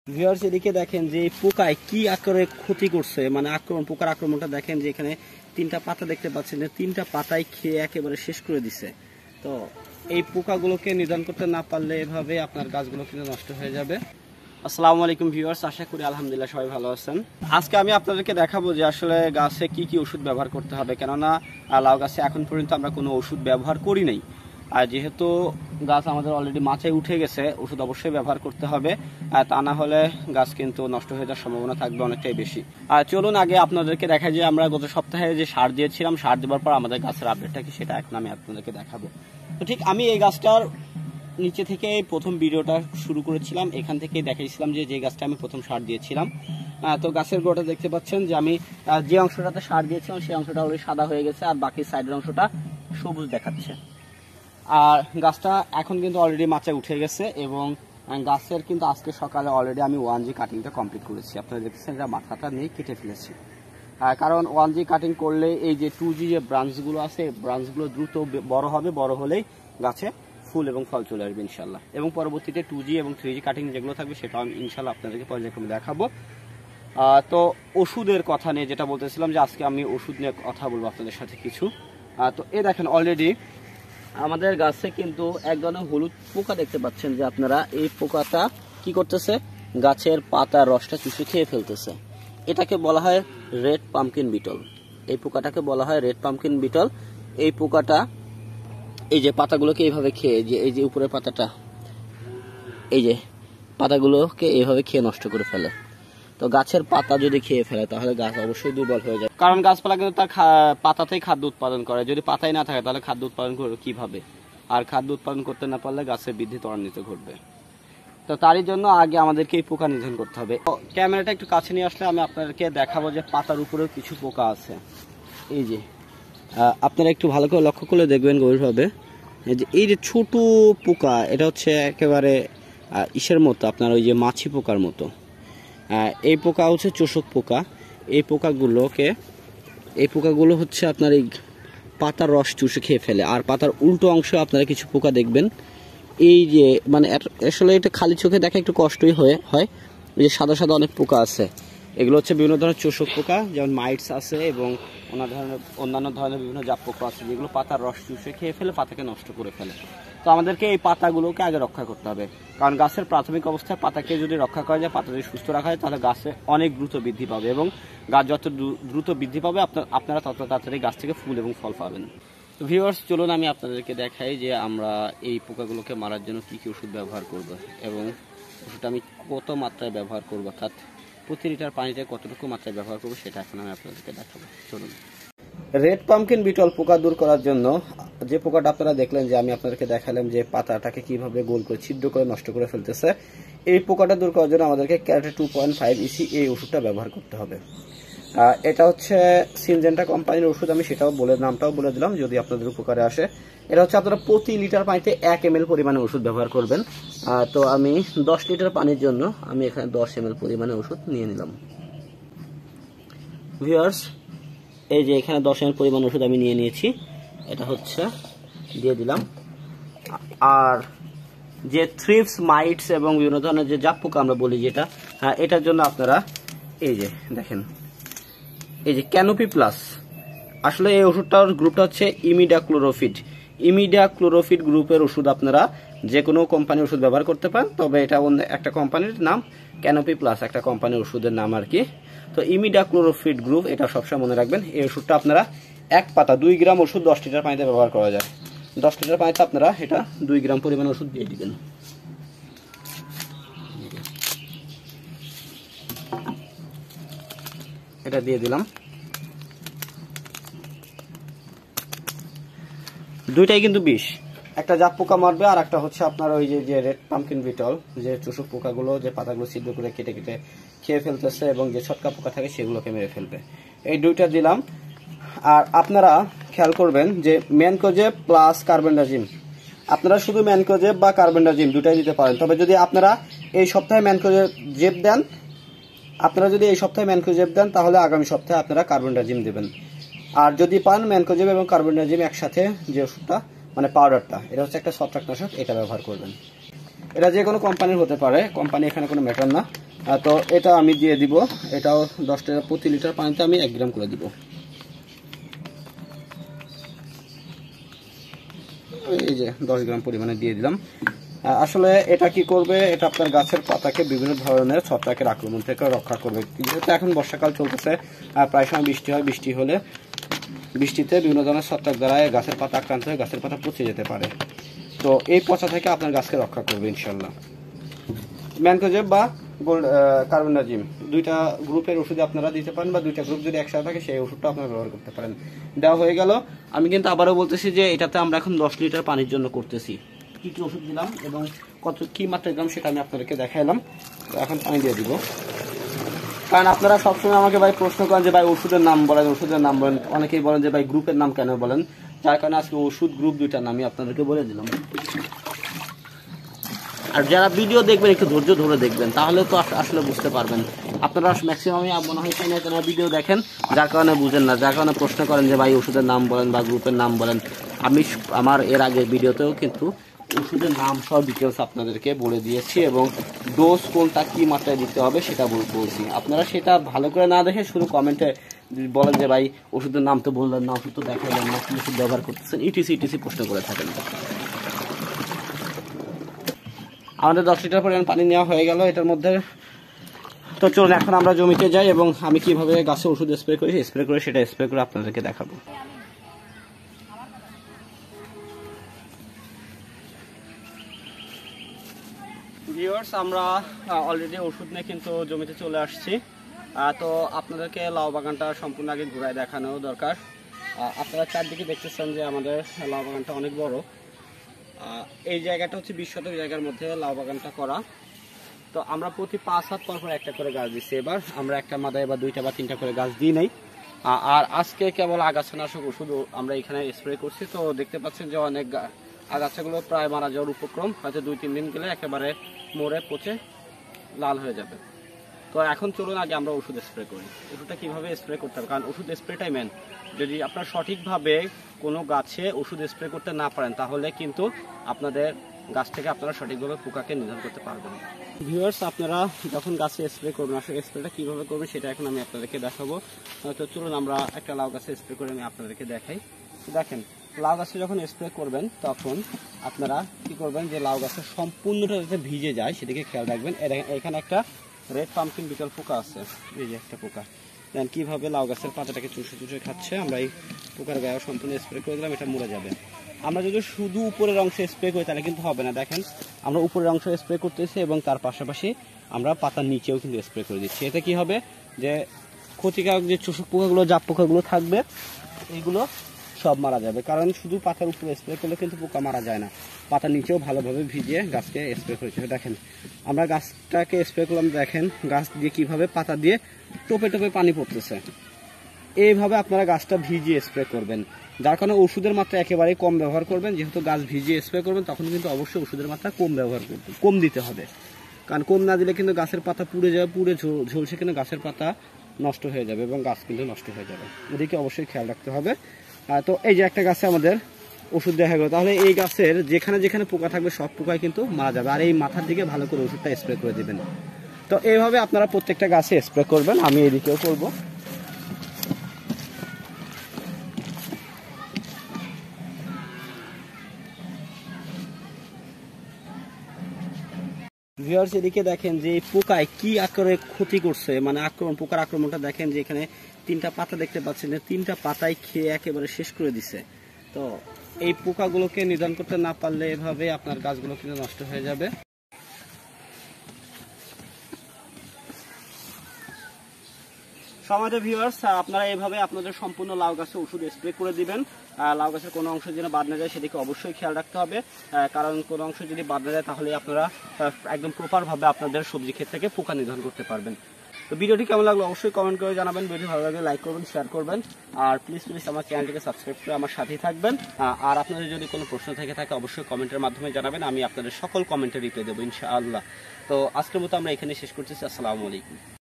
Viewers এদিকে দেখেন যে পোকায় কি আকারে ক্ষতি করছে, মানে পোকার আক্রমণটা দেখেন যে এখানে তিনটা পাতা দেখতে পাচ্ছেন যে তিনটা পাতাই খেয়ে একেবারে শেষ করে দিছে। তো এই পোকাগুলোকে নিধন করতে না পারলে এভাবে আপনার গাছগুলো কিন্তু নষ্ট হয়ে যাবে। আসসালামু আলাইকুম ভিউয়ার্স, আশা করি আলহামদুলিল্লাহ সবাই ভালো আছেন। আজকে আমি আপনাদেরকে দেখাবো যে আসলে গাছে কি কি ওষুধ ব্যবহার করতে হবে, কেননা লাউ গাছে এখন পর্যন্ত আমরা কোনো ওষুধ ব্যবহার করি নাই। আর যেহেতু গাছ আমাদের অলরেডি মাচায় উঠে গেছে, ওষুধ অবশ্যই ব্যবহার করতে হবে, তা না হলে গাছ কিন্তু নষ্ট হয়ে যাওয়ার সম্ভাবনা থাকবে অনেকটাই বেশি। আর চলুন আগে আপনাদেরকে দেখা যায় আমরা গত সপ্তাহে যে সার দিয়েছিলাম, সার দেওয়ার পর আমাদের গাছের আপডেটটা কি সেটা এক নামে আপনাদেরকে দেখাবো। তো ঠিক আমি এই গাছটার নিচে থেকে প্রথম ভিডিওটা শুরু করেছিলাম, এখান থেকে দেখাইছিলাম যে গাছটা আমি প্রথম সার দিয়েছিলাম। তো গাছের গোড়াটা দেখতে পাচ্ছেন যে আমি যে অংশটাতে সার দিয়েছিলাম সেই অংশটা অলরেডি সাদা হয়ে গেছে, আর বাকি সাইডের অংশটা সবুজ দেখাচ্ছে। আর গাছটা এখন কিন্তু অলরেডি মাচায় উঠে গেছে এবং গাছের কিন্তু আজকে সকালে অলরেডি আমি 1G কাটিংটা কমপ্লিট করেছি। আপনারা দেখতেছেন যে মাথাটা নিয়ে কেটে ফেলেছি, কারণ 1G কাটিং করলে এই যে 2G যে ব্রাঞ্চগুলো আছে, ব্রাঞ্চগুলো দ্রুত বড় হবে, বড় হলেই গাছে ফুল এবং ফল চলে আসবে ইনশাল্লাহ। এবং পরবর্তীতে 2G এবং 3G কাটিং যেগুলো থাকবে সেটা আমি ইনশাল্লাহ আপনাদেরকে পর্যায়ক্রমে দেখাবো। তো ওষুধের কথা নিয়ে যেটা বলতেছিলাম যে আজকে আমি ওষুধ নিয়ে কথা বলবো আপনাদের সাথে কিছু। তো এ দেখেন অলরেডি আমাদের গাছে কিন্তু এক ধরনের হলুদ পোকা দেখতে পাচ্ছেন যে আপনারা, এই পোকাটা কি করতেছে, গাছের পাতার রসটা চুষে খেয়ে ফেলতেছে। এটাকে বলা হয় রেড পাম্পকিন বিটল। এই পোকাটাকে বলা হয় রেড পাম্পকিন বিটল। এই পোকাটা এই যে পাতাগুলোকে এইভাবে খেয়ে, যে এই যে উপরের পাতাটা, এই যে পাতাগুলোকে এইভাবে খেয়ে নষ্ট করে ফেলে। তো গাছের পাতা যদি খেয়ে ফেলে তাহলে গাছ অবশ্যই দুর্বল হয়ে যায়, কারণ গাছপালা কিন্তু তার পাতাতেই খাদ্য উৎপাদন করে। যদি পাতাই না থাকে তাহলে খাদ্য উৎপাদন করবে কিভাবে? আর খাদ্য উৎপাদন করতে না পারলে গাছের বৃদ্ধি ত্বরান্বিত ঘটবে। তো তারই জন্য আগে আমাদেরকে এই পোকা নিধন করতে হবে। ক্যামেরাটা একটু কাছে নিয়ে আসলে আমি আপনাদেরকে দেখাবো যে পাতার উপরেও কিছু পোকা আছে। এই যে আপনারা একটু ভালো করে লক্ষ্য করলে দেখবেন গভীরভাবে যে এই যে ছোট পোকা, এটা হচ্ছে একেবারে ইসের মতো, আপনার ওই যে মাছি পোকার মতো। এই পোকা হচ্ছে চোষক পোকা। এই পোকাগুলো হচ্ছে আপনার এই পাতার রস চুষে খেয়ে ফেলে। আর পাতার উল্টো অংশে আপনারা কিছু পোকা দেখবেন, এই যে মানে আসলে এটা খালি চোখে দেখা একটু কষ্টই হয়। যে সাদা সাদা অনেক পোকা আছে, এগুলো হচ্ছে বিভিন্ন ধরনের চোষক পোকা, যেমন মাইটস আছে এবং অন্যান্য ধরনের বিভিন্ন জাপ পোকা আছে, যেগুলো পাতার রস চুষে খেয়ে ফেলে, পাতাকে নষ্ট করে ফেলে। তো আমাদেরকে এই পাতাগুলোকে আগে রক্ষা করতে হবে, কারণ গাছের প্রাথমিক অবস্থায় পাতাকে যদি রক্ষা করা যায়, পাতা যদি সুস্থ রাখা হয়, তাহলে গাছে অনেক দ্রুত বৃদ্ধি পাবে এবং গাছ যত দ্রুত বৃদ্ধি পাবে আপনারা তত তাড়াতাড়ি গাছ থেকে ফুল এবং ফল পাবেন। তো ভিউয়ার্স চলুন আমি আপনাদেরকে দেখাই যে আমরা এই পোকাগুলোকে মারার জন্য কি কি ওষুধ ব্যবহার করব এবং ওষুধটা আমি কত মাত্রায় ব্যবহার করবো, অর্থাৎ প্রতি লিটার পানিতে কতটুকু মাত্রায় ব্যবহার করবো সেটা এখন আমি আপনাদেরকে দেখাবো। চলুন। রেড পাম্পকিন বিটল পোকা দূর করার জন্য যে পোকাটা আপনারা দেখলেন যে আমি আপনাদেরকে দেখালাম যে পাতাটাকে কিভাবে গোল করে ছিদ্র করে নষ্ট করে ফেলতেছে, এই পোকাটা দূর করার জন্য আমাদেরকে ক্যারাটে 2.5 EC এই ওষুধটা ব্যবহার করতে হবে। এটা হচ্ছে সিনজেন্টা কোম্পানির ওষুধ, আমি নামটাও বলে দিলাম যদি আপনাদের উপকারে আসে। এটা হচ্ছে আপনারা প্রতি লিটার পানিতে 1 ml পরিমাণে ওষুধ ব্যবহার করবেন। তো আমি 10 লিটার পানির জন্য আমি এখানে 10 ml পরিমাণে ওষুধ নিয়ে নিলাম। ভিউয়ার্স এই যে এখানে 10 ml পরিমাণ ওষুধ আমি নিয়ে নিয়েছি, এটা হচ্ছে দিয়ে দিলাম। আর যে থ্রিপস, মাইটস এবং বিভিন্ন ধরনের যে জাপ পোকা আমরা বলি যেটা, এটার জন্য আপনারা এই যে দেখেন এই যে ক্যানোপি প্লাস, আসলে এই ওষুধটার গ্রুপটা হচ্ছে ইমিডাক্লোরোফিড গ্রুপের ওষুধ। আপনারা যে কোনো কোম্পানির ওষুধ ব্যবহার করতে পারেন, তবে এটা অন্য একটা কোম্পানির নাম, ক্যানোপি প্লাস একটা কোম্পানির ওষুধের নাম আর কি। তো ইমিডাক্লোরোফিড গ্রুপ, এটা সবসময় মনে রাখবেন। এই ওষুধটা আপনারা 1 পাতা 2 গ্রাম ওষুধ 10 লিটার পানিতে ব্যবহার করা যায়। 10 লিটার পানিতে আপনারা এটা 2 গ্রাম পরিমাণ ওষুধ দিয়ে দিবেন। এটা দিয়ে দিলাম। দুইটাই কিন্তু বিষ, একটা জাপ পোকা মারবে আর একটা হচ্ছে আপনার ওই যে রেড পাম্পকিন বিটল, যে চোষক পোকাগুলো যে পাতাগুলো ছিদ্র করে কেটে কেটে খেয়ে ফেলতেছে এবং যে ছটকা পোকা থাকে সেগুলোকে মেরে ফেলবে। এই দুইটা দিলাম। আর আপনারা খেয়াল করবেন যে ম্যানকোজেব প্লাস কার্বেন্ডাজিম, আপনারা শুধু ম্যানকোজেব বা কার্বেন্ডাজিম দুটাই দিতে পারেন। তবে যদি আপনারা এই সপ্তাহে ম্যানকোজেব দেন তাহলে আগামী সপ্তাহে আপনারা কার্বেন্ডাজিম দেবেন। আর যদি পান ম্যানকোজেব এবং কার্বেন্ডাজিম একসাথে যে ওষুধটা মানে পাউডারটা, এটা হচ্ছে একটা ছত্রাকনাশক, এটা ব্যবহার করবেন। এটা যে কোনো কোম্পানির হতে পারে, কোম্পানি এখানে কোনো ম্যাটার না। তো এটা আমি দিয়ে দিব, এটাও 10 টাকা প্রতি লিটার পানিতে আমি 1 গ্রাম করে দিব। এই যে 10 গ্রাম পরিমাণে দিয়ে দিলাম। আসলে এটা কি করবে, এটা আপনার গাছের পাতাকে বিভিন্ন ধরনের ছত্রাকের আক্রমণ থেকে রক্ষা করবে। যেহেতু এখন বর্ষাকাল চলতেছে, প্রায় সময় বৃষ্টি হয়, বৃষ্টি হলে বৃষ্টিতে বিভিন্ন ধরনের ছত্রাক দ্বারা গাছের পাতা আক্রান্ত হয়ে গাছের পাতা পচে যেতে পারে। তো এই পচা থেকে আপনার গাছকে রক্ষা করবে ইনশাল্লাহ। ম্যানকোজেব বা কার্বনডাজিম দুইটা গ্রুপের ওষুধ আপনারা দিতে পারেন, বা দুইটা গ্রুপ যদি একসাথে থাকে সেই ওষুধটা আপনারা ব্যবহার করতে পারেন। দেওয়া হয়ে গেল। আমি কিন্তু আবারও বলতেছি যে এটাতে আমরা এখন 10 লিটার পানির জন্য করতেছি। কি কি ওষুধ দিলাম এবং কত কি মাত্রায় দিলাম সেটা আমি আপনাদেরকে দেখাইলাম। তো এখন পানি দিয়ে দিব। কারণ আপনারা সবসময় আমাকে ভাই প্রশ্ন করেন যে ভাই ওষুধের নাম বলেন, ওষুধের নাম বলেন, অনেকেই বলেন যে ভাই গ্রুপের নাম কেন বলেন, যার কারণে আজকে ওষুধ গ্রুপ দুইটার নামই আপনাদেরকে বলে দিলাম। আর যারা ভিডিও দেখবেন একটু ধৈর্য ধরে দেখবেন, তাহলে তো আসলে বুঝতে পারবেন। আপনারা ম্যাক্সিমামই মনে হয় না কেন ভিডিও দেখেন, যার কারণে বুঝেন না, যার কারণে প্রশ্ন করেন যে ভাই ওষুধের নাম বলেন বা গ্রুপের নাম বলেন। আমি আমার এর আগের ভিডিওতেও কিন্তু ওষুধের নাম সব ডিটেলস আপনাদেরকে বলে দিয়েছি এবং ডোজ কোনটা কি মাত্রায় দিতে হবে সেটা বলছি। আপনারা সেটা ভালো করে না দেখে শুধু কমেন্টে বলেন যে ভাই ওষুধের নাম তো বললেন না, ওষুধ তো দেখালেন না, কি ওষুধ ব্যবহার করতেছেন, ইটিসি প্রশ্ন করে থাকেন। আমাদের 10 লিটার পরিমাণ পানি নেওয়া হয়ে গেল এটার মধ্যে। তো চলুন এখন আমরা জমিতে যাই এবং আমি কিভাবে গাছে ওষুধ স্প্রে করি, সেটা স্প্রে করে আপনাদেরকে দেখাবো। ভিউয়ার্স, আমরা অলরেডি ওষুধ নিয়ে কিন্তু জমিতে চলে আসছি। তো আপনাদেরকে লাউ বাগানটা সম্পূর্ণ আগে ঘুরায় দেখানো দরকার। আপনারা চারদিকে দেখতেছেন যে আমাদের লাউ বাগানটা অনেক বড়। এই জায়গাটা হচ্ছে 20 শতক জায়গার মধ্যে লাউ বাগানটা করা। তো আমরা প্রতি 5 হাত পর একটা করে গাছ দিচ্ছি। এবার আমরা একটা মাদায় বা 2টা বা 3টা করে গাছ দিই নাই। আর আজকে কেবল আগাছানাশক ওষুধ আমরা এখানে স্প্রে করছি। তো দেখতে পাচ্ছেন যে অনেক আগাছাগুলো প্রায় মারা যাওয়ার উপক্রম, হয়তো 2-3 দিন গেলে একেবারে মরে পচে লাল হয়ে যাবে। তো এখন চলুন আগে আমরা ওষুধ স্প্রে করি। ওষুধটা কিভাবে স্প্রে করতে হবে, কারণ ওষুধ স্প্রেটাই মেন। যদি আপনারা সঠিকভাবে কোনো গাছে ওষুধ স্প্রে করতে না পারেন, তাহলে কিন্তু আপনাদের গাছ থেকে আপনারা সঠিকভাবে পোকাকে নিধন করতে পারবেন না। ভিউয়ার্স, আপনারা যখন গাছে স্প্রে করবেন, আসলে স্প্রেটা কীভাবে করবেন সেটা এখন আমি আপনাদেরকে দেখাবো। তো চলুন আমরা একটা লাউ গাছে স্প্রে করে আমি আপনাদেরকে দেখাই। দেখেন, লাউ গাছে যখন স্প্রে করবেন তখন আপনারা কি করবেন, যে লাউ গাছের সম্পূর্ণটা যাতে ভিজে যায় সেদিকে খেয়াল রাখবেন। এখানে একটা রেড পাম্পকিন বিটল পোকা আছে, এই যে একটা পোকা। দেন কীভাবে লাউ গাছের পাতাটাকে চুষে খাচ্ছে। আমরা এই পোকার গায়ে সম্পূর্ণ স্প্রে করে দিলাম, এটা মরে যাবে। আমরা যদি শুধু উপরের অংশে স্প্রে করি তাহলে কিন্তু হবে না। দেখেন, আমরা উপরের অংশে স্প্রে করতেছি এবং তার পাশাপাশি আমরা পাতার নিচেও কিন্তু স্প্রে করে দিচ্ছি। এতে কি হবে, যে ক্ষতিকারক যে চুষক পোকাগুলো, জাপ পোকাগুলো থাকবে, এইগুলো সব মারা যাবে। কারণ শুধু পাতার উপরে স্প্রে করলে কিন্তু পোকা মারা যায় না, পাতার নিচেও ভালোভাবে ভিজিয়ে গাছকে স্প্রে করেছে। দেখেন, আমরা গাছটাকে স্প্রে করলাম, দেখেন গাছ দিয়ে কিভাবে পাতা দিয়ে টোপে টোপে পানি পড়তেছে। এইভাবে আপনারা গাছটা ভিজিয়ে স্প্রে করবেন, যার কারণে ওষুধের মাত্রা একেবারেই কম ব্যবহার করবেন। যেহেতু গাছ ভিজিয়ে স্প্রে করবেন, তখন কিন্তু অবশ্যই ওষুধের মাত্রা কম দিতে হবে। কারণ কম না দিলে কিন্তু গাছের পাতা পুড়ে যাবে, পুড়ে ঝলসে কিন্তু গাছের পাতা নষ্ট হয়ে যাবে এবং গাছ কিন্তু নষ্ট হয়ে যাবে। এদিকে অবশ্যই খেয়াল রাখতে হবে। তো এই যে একটা গাছে আমাদের ওষুধ দেখা গেল, তাহলে এই গাছের যেখানে যেখানে পোকা থাকবে সব পোকায় কিন্তু মারা যাবে। আর এই মাথার দিকে ভালো করে ওষুধটা স্প্রে করে দেবেন। তো এইভাবে আপনারা প্রত্যেকটা গাছে স্প্রে করবেন। আমি এদিকেও করব। ভিউয়ার্স, এদিকে দেখেন যে পোকায় কি আকারে ক্ষতি করছে, মানে পোকার আক্রমণটা দেখেন যে এখানে 3টা পাতা দেখতে পাচ্ছেন, 3টা পাতায় খেয়ে একেবারে শেষ করে দিছে। তো এই পোকাগুলোকে নিধন করতে না পারলে এভাবে আপনার গাছগুলো কিন্তু নষ্ট হয়ে যাবে। সমাজের ভিউয়ার্স, আপনারা এইভাবে আপনাদের সম্পূর্ণ লাউ গাছে ওষুধ স্প্রে করে দিবেন। লাউ গাছের কোনো অংশ যেন বাদ না যায় সেদিকে অবশ্যই খেয়াল রাখতে হবে। কারণ কোনো অংশ যদি বাদ না যায় তাহলে আপনারা একদম প্রপারভাবে আপনাদের সবজি ক্ষেত থেকে পোকা নিধন করতে পারবেন। তো ভিডিওটি কেমন লাগলো অবশ্যই কমেন্ট করে জানাবেন। ভিডিও ভালো লাগলে লাইক করবেন, শেয়ার করবেন, আর প্লিজ আমার চ্যানেলটিকে সাবস্ক্রাইব করে আমার সাথেই থাকবেন। আর আপনাদের যদি কোনো প্রশ্ন থেকে থাকে অবশ্যই কমেন্টের মাধ্যমে জানাবেন, আমি আপনাদের সকল কমেন্টে রিপ্লাই দেবো ইনশাআল্লাহ। তো আজকের মতো আমরা এখানে শেষ করতেছি। আসসালামু আলাইকুম।